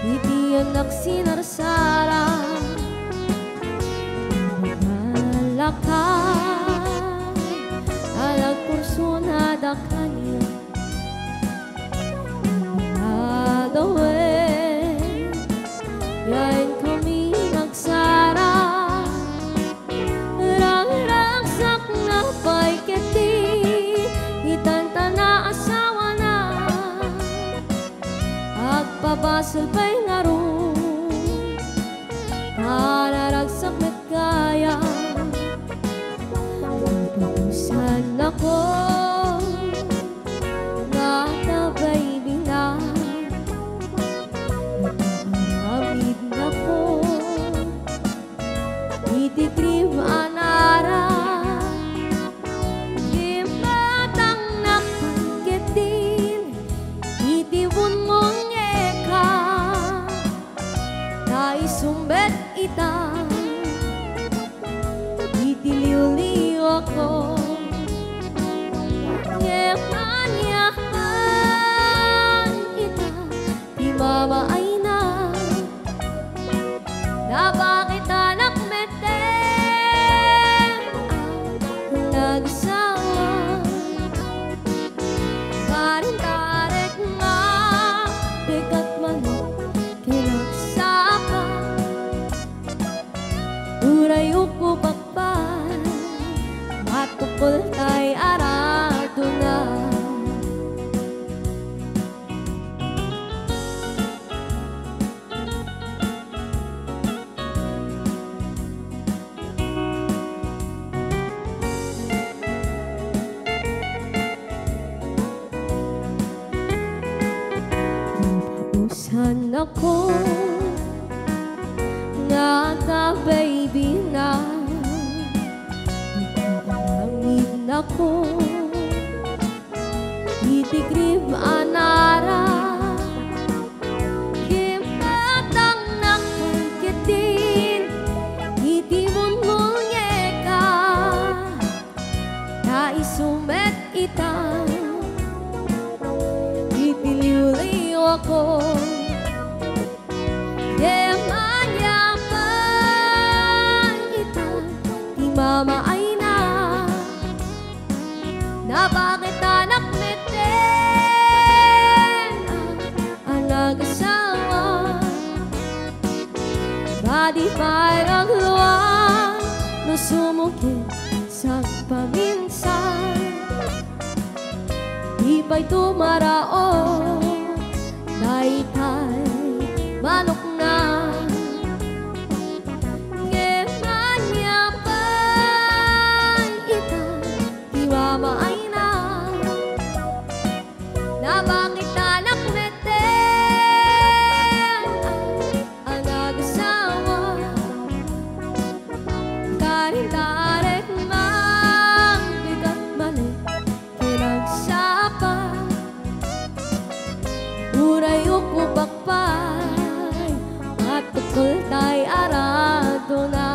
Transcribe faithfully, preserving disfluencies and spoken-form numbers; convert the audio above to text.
iti anak sinarsara malakay alag kursunada kanya nadawe yain kami nagsara rang-rangsak na pa'y keti itanta na asawa na agpabasal pa'y ngaro pararagsak na kaya mabusan ako nga tabay bina nagpapamid na ko itikrib anara imatang nakangkitin itibun mong eka naisumbet ita itiliw-liw ako ngemanyahan ita di mama ay na na bakit anak meten ang nagsawa karintarek nga bigat manok kinagsaka urayo ko bakbay matukol tay arado na usan ako nga ka baby na nagpapamid na ko itikrib anara gimatang nakangkitin itibon mong eka naisumet ita itiliw-liw ako mama ay na na bakit anak meten ang nag-asawa badi parang luwang no sumukit sa paminsan ipa'y tumarao daytay manok na mama ay na na bakit anak meten ang nag-asawa karintarek mang bigat mali kinagsapa urayo ko bakpay matukol tay arado na